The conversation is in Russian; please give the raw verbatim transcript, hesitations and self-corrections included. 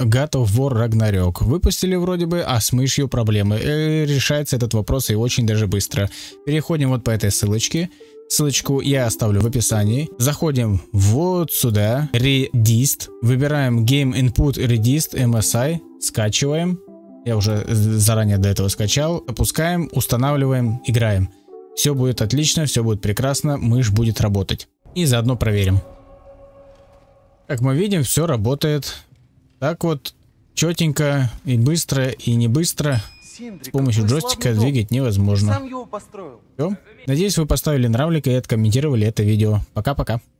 God of War Ragnarok. Выпустили вроде бы, а с мышью проблемы. Э, решается этот вопрос и очень даже быстро. Переходим вот по этой ссылочке. Ссылочку я оставлю в описании. Заходим вот сюда. Redist. Выбираем Game Input Redist эм эс ай. Скачиваем. Я уже заранее до этого скачал. Опускаем, устанавливаем, играем. Все будет отлично, все будет прекрасно. Мышь будет работать. И заодно проверим. Как мы видим, все работает. Так вот, четенько и быстро, и не быстро. С помощью джойстика двигать невозможно. Все. Надеюсь, вы поставили нравлик и откомментировали это видео. Пока-пока.